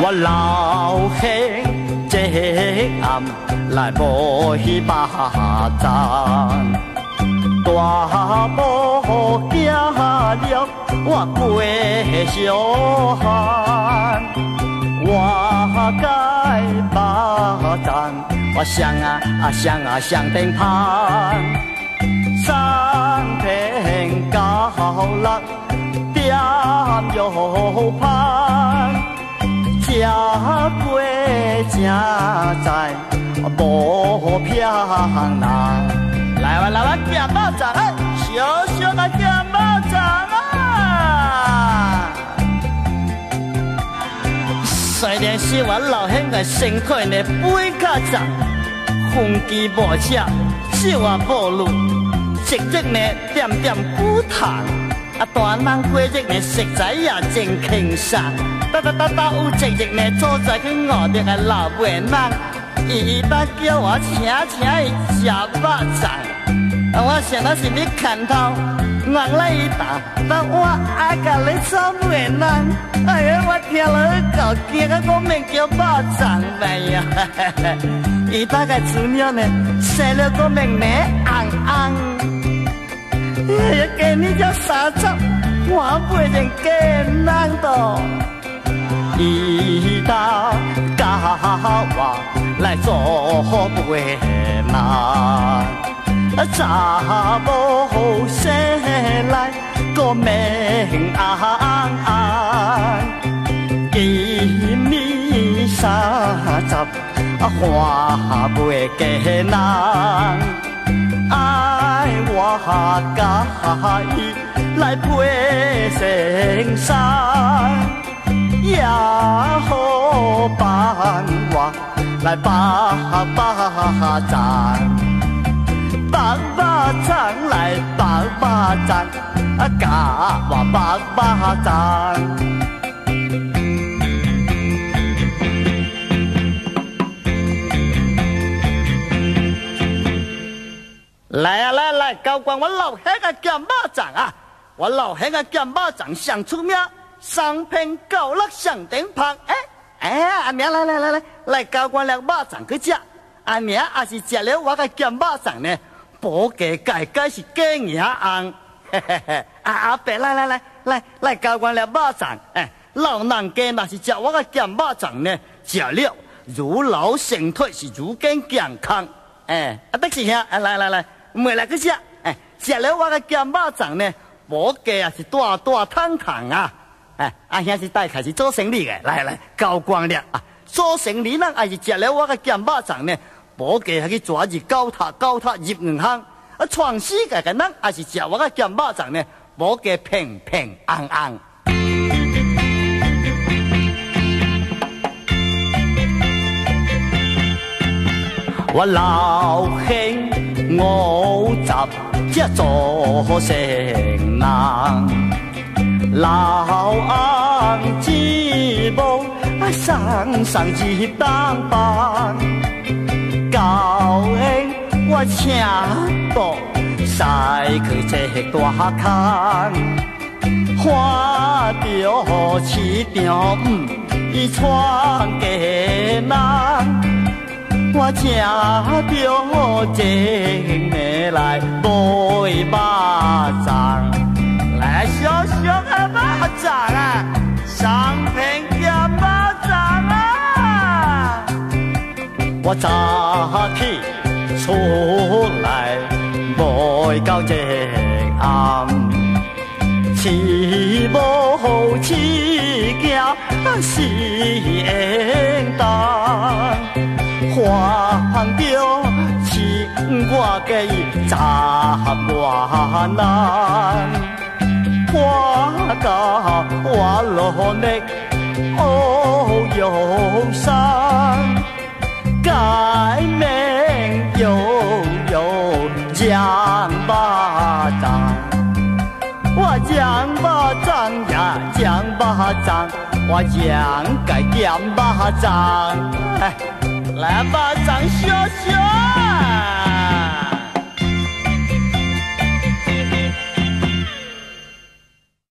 我老兄这暗来无去巴掌，大步行了我过小汉，我该巴掌，我想想顶攀，三平高落点又攀。吃过正在无偏难，来咸肉粽啊，小小的咸肉粽啊！虽然是我老兄的身体呢背较重，风机无车，手啊无路，日日呢点点骨糖，大人过日呢食材也真轻松。有一日呢，做在去5日的老妹人，伊捌叫我请伊食肉粽，我想到是要牵头，硬来伊打，但我爱甲你做妹人，哎呀，我听了够惊啊，我免叫肉粽呗呀，伊捌个煮了呢，生了个面面红红，哎呀，今年才30，我袂认见人多。伊搭教我来做陪男，查某生来个面红红，今年30，花袂嫁人，爱我甲伊来陪先生。也好帮我来把掌，把掌来把掌，教我把掌。来，教官我老兄个咸肉粽啊！我老兄个咸肉粽上出名。3片高落上顶旁，阿娘来教我俩肉粽去食，阿娘也是食了我个咸肉粽呢，保家界是假硬红，阿伯来教我俩肉粽，老人家若是食我个咸肉粽呢，食了如老身体是如健健康，得是兄，来，妹来去食，食了我个咸肉粽呢，保家也是大汤啊。阿兄是带开始做生意的，来高光了啊！做生意人也是食了我个咸肉粽呢，保家还去抓住高塔入银行，创世界个人也是食我个咸肉粽呢，保家平安安。我老兄50才做成人。老翁一步上一当班，高兴我请到驶去这大坑，看到市场伊穿家人，我请到正的来买肉粽。来小的肉粽啊，3片咸肉粽啊！我早起出来买到这暗，饲母饲囝是缘当，看着亲我嘅10万人。我到我落力忧伤，改名悠酱巴掌，我酱巴掌呀酱巴掌，我酱改酱巴掌，来巴掌小小。